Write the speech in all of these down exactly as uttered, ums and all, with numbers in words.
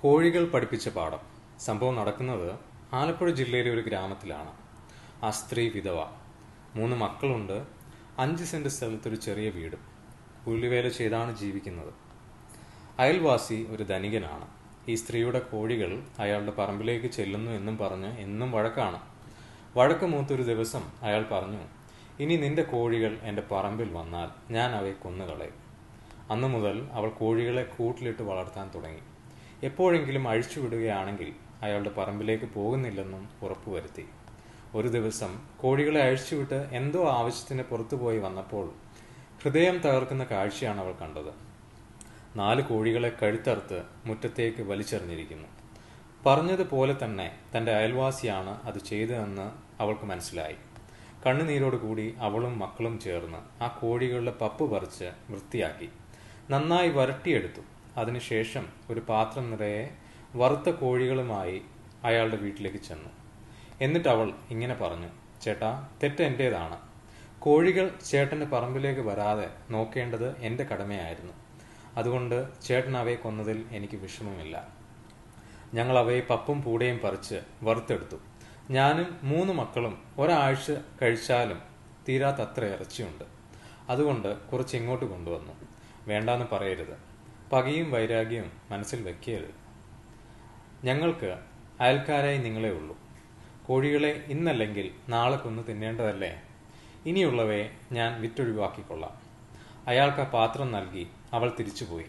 കോഴികൾ പഠിപ്പിച്ച പാഠം. സംഭവം നടക്കുന്നത് ആലപ്പുഴ ജില്ലയിലെ ഒരു ഗ്രാമത്തിലാണ്. ആ സ്ത്രീ വിധവ. മൂന്ന് മക്കളുണ്ട്. അഞ്ച് സെന്റ് സ്ഥലത്തൊരു ചെറിയ വീടും. കൂലിവേല ചെയ്താണ് ജീവിക്കുന്നത്. അയൽവാസി ഒരു ധനികനാണ്. ഈ സ്ത്രീയുടെ കോഴികൾ അയാളുടെ പറമ്പിലേക്ക് ചെല്ലുന്നു എന്നും പറഞ്ഞ് എന്നും വഴക്കാണ്. വഴക്ക് മൂത്തൊരു ദിവസം അയാൾ പറഞ്ഞു, ഇനി നിന്റെ കോഴികൾ എൻ്റെ പറമ്പിൽ വന്നാൽ ഞാൻ അവയെ കൊന്നുകളയും. അന്നു മുതൽ അവൾ കോഴികളെ കൂട്ടിലിട്ട് വളർത്താൻ തുടങ്ങി. എപ്പോഴെങ്കിലും അഴിച്ചുവിടുകയാണെങ്കിൽ അയാളുടെ പറമ്പിലേക്ക് പോകുന്നില്ലെന്നും ഉറപ്പുവരുത്തി. ഒരു ദിവസം കോഴികളെ അഴിച്ചുവിട്ട് എന്തോ ആവശ്യത്തിന് പുറത്തുപോയി വന്നപ്പോൾ ഹൃദയം തകർക്കുന്ന കാഴ്ചയാണ് അവൾ കണ്ടത്. നാല് കോഴികളെ കഴുത്തറുത്ത് മുറ്റത്തേക്ക് വലിച്ചെറിഞ്ഞിരിക്കുന്നു. പറഞ്ഞതുപോലെ തന്നെ തൻ്റെ അയൽവാസിയാണ് അത് ചെയ്തതെന്ന് അവൾക്ക് മനസ്സിലായി. കണ്ണുനീരോടുകൂടി അവളും മക്കളും ചേർന്ന് ആ കോഴികളുടെ പപ്പ് പറിച്ച് വൃത്തിയാക്കി നന്നായി വരട്ടിയെടുത്തു. അതിനുശേഷം ഒരു പാത്രം നിറയെ വറുത്ത കോഴികളുമായി അയാളുടെ വീട്ടിലേക്ക് ചെന്നു. എന്നിട്ട് അവൾ ഇങ്ങനെ പറഞ്ഞു, ചേട്ടാ, തെറ്റ് എൻ്റേതാണ്. കോഴികൾ ചേട്ടൻ്റെ പറമ്പിലേക്ക് വരാതെ നോക്കേണ്ടത് എൻ്റെ കടമയായിരുന്നു. അതുകൊണ്ട് ചേട്ടൻ അവയെ കൊന്നതിൽ എനിക്ക് വിഷമമില്ല. ഞങ്ങൾ അവയെ പപ്പും പൂടയും പറിച്ച് വറുത്തെടുത്തു. ഞാനും മൂന്ന് മക്കളും ഒരാഴ്ച കഴിച്ചാലും തീരാത്തത്ര ഇറച്ചിയുണ്ട്. അതുകൊണ്ട് കുറച്ച് ഇങ്ങോട്ട് കൊണ്ടുവന്നു. വേണ്ടാന്ന് പറയരുത്. പകയും വൈരാഗ്യവും മനസ്സിൽ വെക്കരുത്. ഞങ്ങൾക്ക് അയൽക്കാരായി നിങ്ങളെ ഉള്ളൂ. കോഴികളെ ഇന്നല്ലെങ്കിൽ നാളെ കൊന്ന് തിന്നേണ്ടതല്ലേ? ഇനിയുള്ളവയെ ഞാൻ വിറ്റൊഴിവാക്കിക്കൊള്ളാം. അയാൾക്ക് ആ പാത്രം നൽകി അവൾ തിരിച്ചുപോയി.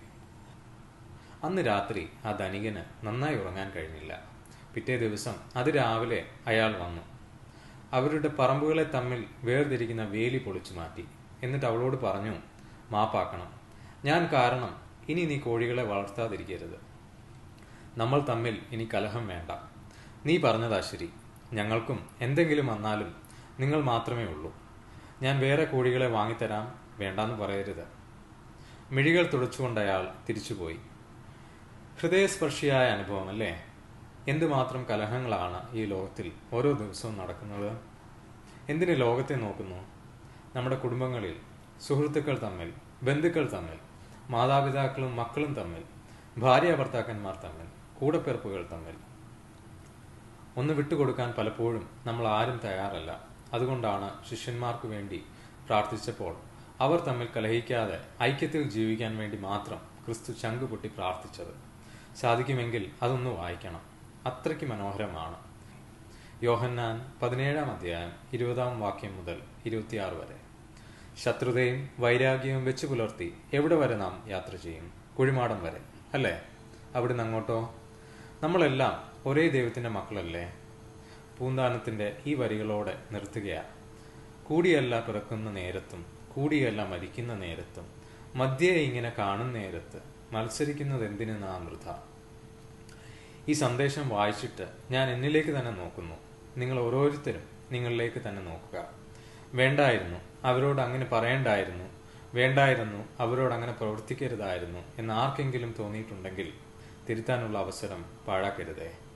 അന്ന് രാത്രി ആ ധനികന് നന്നായി ഉറങ്ങാൻ കഴിഞ്ഞില്ല. പിറ്റേ ദിവസം അതിരാവിലെ അയാൾ വന്നു. അവരുടെ പറമ്പുകളെ തമ്മിൽ വേർതിരിക്കുന്ന വേലി പൊളിച്ചു മാറ്റി. എന്നിട്ട് അവളോട് പറഞ്ഞു, മാപ്പാക്കണം. ഞാൻ കാരണം ഇനി നീ കോഴികളെ വളർത്താതിരിക്കരുത്. നമ്മൾ തമ്മിൽ ഇനി കലഹം വേണ്ട. നീ പറഞ്ഞതാ ശരി. ഞങ്ങൾക്കും എന്തെങ്കിലും വന്നാലും നിങ്ങൾ മാത്രമേ ഉള്ളൂ. ഞാൻ വേറെ കോഴികളെ വാങ്ങിത്തരാം. വേണ്ടാന്ന് പറയരുത്. മിഴികൾ തുടച്ചുകൊണ്ട് അയാൾ തിരിച്ചുപോയി. ഹൃദയസ്പർശിയായ അനുഭവം അല്ലേ? എന്തുമാത്രം കലഹങ്ങളാണ് ഈ ലോകത്തിൽ ഓരോ ദിവസവും നടക്കുന്നത്. എന്തിന് ലോകത്തെ നോക്കുന്നു? നമ്മുടെ കുടുംബങ്ങളിൽ സുഹൃത്തുക്കൾ തമ്മിൽ, ബന്ധുക്കൾ തമ്മിൽ, മാതാപിതാക്കളും മക്കളും തമ്മിൽ, ഭാര്യ ഭർത്താക്കന്മാർ തമ്മിൽ, കൂടപ്പിറപ്പുകൾ തമ്മിൽ. ഒന്ന് വിട്ടുകൊടുക്കാൻ പലപ്പോഴും നമ്മൾ ആരും തയ്യാറല്ല. അതുകൊണ്ടാണ് ശിഷ്യന്മാർക്ക് വേണ്ടി പ്രാർത്ഥിച്ചപ്പോൾ അവർ തമ്മിൽ കലഹിക്കാതെ ഐക്യത്തിൽ ജീവിക്കാൻ വേണ്ടി മാത്രം ക്രിസ്തു ചങ്കുപൊട്ടി പ്രാർത്ഥിച്ചത്. സാധിക്കുമെങ്കിൽ അതൊന്ന് വായിക്കണം. അത്രയ്ക്ക് മനോഹരമാണ്. യോഹന്നാൻ പതിനേഴാം അധ്യായം ഇരുപതാം വാക്യം മുതൽ ഇരുപത്തിയാറ് വരെ. ശത്രുതയും വൈരാഗ്യവും വെച്ച് പുലർത്തി എവിടെ വരെ നാം യാത്ര ചെയ്യും? കുഴിമാടം വരെ, അല്ലേ? അവിടുന്ന് അങ്ങോട്ടോ? നമ്മളെല്ലാം ഒരേ ദൈവത്തിൻ്റെ മക്കളല്ലേ? പൂന്താനത്തിൻ്റെ ഈ വരികളോടെ നിർത്തുകയാ. കൂടിയല്ല പിറക്കുന്ന നേരത്തും കൂടിയല്ല മരിക്കുന്ന നേരത്തും മധ്യേ ഇങ്ങനെ കാണുന്ന നേരത്ത് മത്സരിക്കുന്നത് എന്തിനു നാം വൃഥ. ഈ സന്ദേശം വായിച്ചിട്ട് ഞാൻ എന്നിലേക്ക് തന്നെ നോക്കുന്നു. നിങ്ങൾ ഓരോരുത്തരും നിങ്ങളിലേക്ക് തന്നെ നോക്കുക. വേണ്ടായിരുന്നു, അവരോട് അങ്ങനെ പറയണ്ടായിരുന്നു, വേണ്ടായിരുന്നു, അവരോട് അങ്ങനെ പ്രവർത്തിക്കരുതായിരുന്നു എന്ന് ആർക്കെങ്കിലും തോന്നിയിട്ടുണ്ടെങ്കിൽ തിരുത്താനുള്ള അവസരം പാഴാക്കരുതേ.